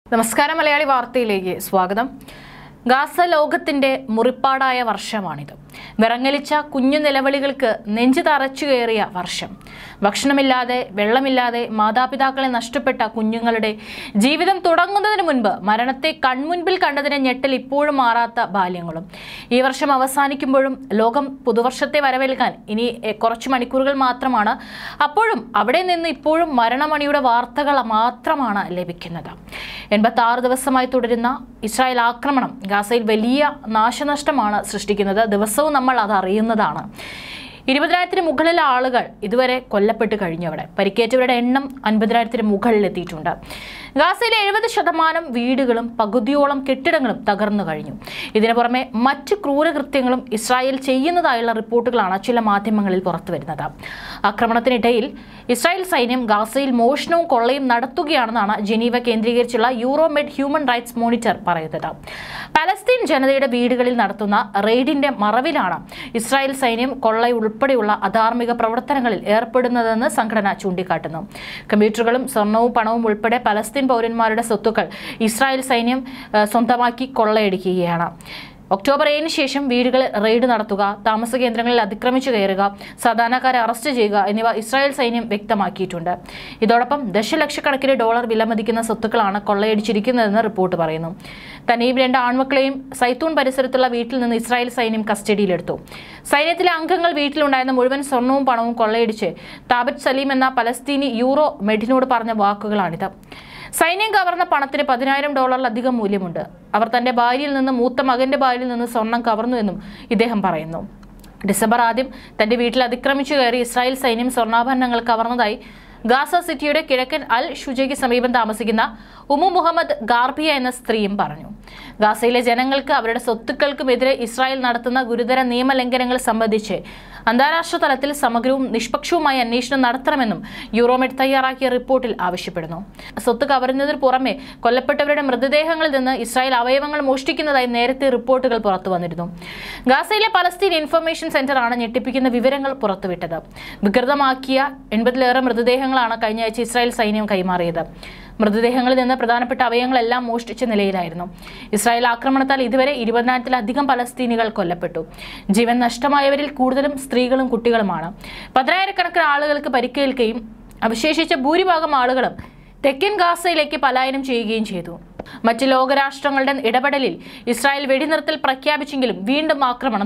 നമസ്കാരം മലയാളി വാർത്തയിലേക്ക് സ്വാഗതം. ഗാസ ലോകത്തിന്റെ മുറിപ്പാടായ വർഷമാണിത്. വിറങ്ങലിച്ച കുഞ്ഞു നിലവിളികൾക്ക് നെഞ്ചു തറച്ചു കയറിയ വർഷം. ഭക്ഷണമില്ലാതെ വെള്ളമില്ലാതെ മാതാപിതാക്കളെ നഷ്ടപ്പെട്ട കുഞ്ഞുങ്ങളുടെ ജീവിതം തുടങ്ങുന്നതിന് മുൻപ് മരണത്തെ കൺമുൻപിൽ കണ്ടതിന് ഞെട്ടൽ ഇപ്പോഴും മാറാത്ത ബാല്യങ്ങളും. ഈ വർഷം അവസാനിക്കുമ്പോഴും ലോകം പുതുവർഷത്തെ വരവേൽക്കാൻ ഇനി കുറച്ച് മണിക്കൂറുകൾ മാത്രമാണ്. അപ്പോഴും അവിടെ നിന്ന് ഇപ്പോഴും മരണമണിയുടെ വാർത്തകൾ മാത്രമാണ് ലഭിക്കുന്നത്. 86 ദിവസമായി തുടരുന്ന ഇസ്രായേൽ ആക്രമണം ഗാസയിൽ വലിയ നാശനഷ്ടമാണ് സൃഷ്ടിക്കുന്നത്. ദിവസവും നമ്മൾ അത് അറിയുന്നതാണ്. 20,000 മുകളിൽ ആളുകൾ ഇതുവരെ കൊല്ലപ്പെട്ട് കഴിഞ്ഞവിടെ. പരിക്കേറ്റവരുടെ എണ്ണം 50,000 മുകളിലെത്തിയിട്ടുണ്ട്. ഗാസയിലെ 70% വീടുകളും പകുതിയോളം കെട്ടിടങ്ങളും തകർന്നു കഴിഞ്ഞു. ഇതിനു പുറമെ മറ്റ് ക്രൂരകൃത്യങ്ങളും ഇസ്രായേൽ ചെയ്യുന്നതായുള്ള റിപ്പോർട്ടുകളാണ് ചില മാധ്യമങ്ങളിൽ പുറത്തുവരുന്നത്. ആക്രമണത്തിനിടയിൽ ഇസ്രായേൽ സൈന്യം ഗാസയിൽ മോഷണവും കൊള്ളയും നടത്തുകയാണെന്നാണ് ജനീവ കേന്ദ്രീകരിച്ചുള്ള യൂറോമെഡ് ഹ്യൂമൻ റൈറ്റ്സ് മോണിറ്റർ പറയുന്നത്. പലസ്തീൻ ജനതയുടെ വീടുകളിൽ നടത്തുന്ന റെയ്ഡിന്റെ മറവിലാണ് ഇസ്രായേൽ സൈന്യം കൊള്ള ഉൾപ്പെടെയുള്ള അധാർമിക പ്രവർത്തനങ്ങളിൽ ഏർപ്പെടുന്നതെന്ന് സംഘടന ചൂണ്ടിക്കാട്ടുന്നു. കമ്പ്യൂട്ടറുകളും സ്വർണവും പണവും ഉൾപ്പെടെ പലസ്തീൻ പൗരന്മാരുടെ സ്വത്തുക്കൾ ഇസ്രായേൽ സൈന്യം സ്വന്തമാക്കി കൊള്ളയടിക്കുകയാണ്. ഒക്ടോബർ 7 ശേഷം വീടുകളിൽ റെയ്ഡ് നടത്തുക, താമസ കേന്ദ്രങ്ങളിൽ അതിക്രമിച്ചു കയറുക, സാധാരണക്കാരെ അറസ്റ്റ് ചെയ്യുക എന്നിവ ഇസ്രായേൽ സൈന്യം വ്യക്തമാക്കിയിട്ടുണ്ട്. ഇതോടൊപ്പം ദശലക്ഷക്കണക്കിന് ഡോളർ വിലമതിക്കുന്ന സ്വത്തുക്കളാണ് കൊള്ളയടിച്ചിരിക്കുന്നതെന്ന് റിപ്പോർട്ട് പറയുന്നു. തന്നെയും 2 ആൺമക്കളെയും സൈത്തൂൺ പരിസരത്തുള്ള വീട്ടിൽ നിന്ന് ഇസ്രായേൽ സൈന്യം കസ്റ്റഡിയിലെടുത്തു. സൈന്യത്തിലെ അംഗങ്ങൾ വീട്ടിലുണ്ടായിരുന്ന മുഴുവൻ സ്വർണവും പണവും കൊള്ളയടിച്ച് താബറ്റ് സലീം എന്ന പലസ്തീനി യൂറോ മെഡിനോട് പറഞ്ഞ വാക്കുകളാണിത്. സൈന്യം കവർന്ന പണത്തിന് $10,000 മൂല്യമുണ്ട്. അവർ തന്റെ ഭാര്യയിൽ നിന്ന് മൂത്ത മകന്റെ ഭാര്യയിൽ നിന്ന് സ്വർണം കവർന്നു എന്നും ഇദ്ദേഹം പറയുന്നു. ഡിസംബർ 1 തന്റെ വീട്ടിൽ അതിക്രമിച്ചു കയറി ഇസ്രായേൽ സൈന്യം സ്വർണ്ണാഭരണങ്ങൾ കവർന്നതായി ഗാസ സിറ്റിയുടെ കിഴക്കൻ അൽ ഷുജയ്ക്ക് സമീപം താമസിക്കുന്ന ഉമു മുഹമ്മദ് ഗാർബിയ എന്ന സ്ത്രീയും പറഞ്ഞു. ഗാസയിലെ ജനങ്ങൾക്ക് അവരുടെ സ്വത്തുക്കൾക്കുമെതിരെ ഇസ്രായേൽ നടത്തുന്ന ഗുരുതര നിയമലംഘനങ്ങൾ സംബന്ധിച്ച് അന്താരാഷ്ട്ര തലത്തിൽ സമഗ്രവും നിഷ്പക്ഷവുമായ അന്വേഷണം നടത്തണമെന്നും യൂറോമെഡ് തയ്യാറാക്കിയ റിപ്പോർട്ടിൽ ആവശ്യപ്പെടുന്നു. സ്വത്ത് കവരുന്നതിന് പുറമെ കൊല്ലപ്പെട്ടവരുടെ മൃതദേഹങ്ങളിൽ നിന്ന് ഇസ്രായേൽ അവയവങ്ങൾ മോഷ്ടിക്കുന്നതായി നേരത്തെ റിപ്പോർട്ടുകൾ പുറത്തു വന്നിരുന്നു. ഗാസയിലെ പലസ്തീൻ ഇൻഫർമേഷൻ സെന്ററാണ് ഞെട്ടിപ്പിക്കുന്ന വിവരങ്ങൾ പുറത്തുവിട്ടത്. വികൃതമാക്കിയ 80-ലേറെ മൃതദേഹങ്ങളാണ് കഴിഞ്ഞ ആഴ്ച ഇസ്രായേൽ സൈന്യം കൈമാറിയത്. മൃതദേഹങ്ങളിൽ നിന്ന് പ്രധാനപ്പെട്ട അവയവങ്ങളെല്ലാം മോഷ്ടിച്ച നിലയിലായിരുന്നു. ഇസ്രായേൽ ആക്രമണത്താൽ ഇതുവരെ 20,000-ലധികം പലസ്തീനികൾ കൊല്ലപ്പെട്ടു. ജീവൻ നഷ്ടമായവരിൽ കൂടുതലും സ്ത്രീകളും കുട്ടികളുമാണ്. 10,000-കണക്കിന് ആളുകൾക്ക് പരിക്കേൽക്കുകയും അവശേഷിച്ച ഭൂരിഭാഗം ആളുകളും തെക്കൻ ഗാസയിലേക്ക് പലായനം ചെയ്യുകയും ചെയ്തു. മറ്റ് ലോകരാഷ്ട്രങ്ങളുടെ ഇടപെടലിൽ ഇസ്രായേൽ വെടിനിർത്തൽ പ്രഖ്യാപിച്ചെങ്കിലും വീണ്ടും ആക്രമണം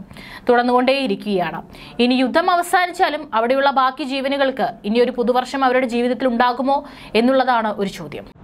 തുടർന്നുകൊണ്ടേയിരിക്കുകയാണ്. ഇനി യുദ്ധം അവസാനിച്ചാലും അവിടെയുള്ള ബാക്കി ജീവനുകൾക്ക് ഇനിയൊരു പുതുവർഷം അവരുടെ ജീവിതത്തിൽ ഉണ്ടാകുമോ എന്നുള്ളതാണ് ഒരു ചോദ്യം.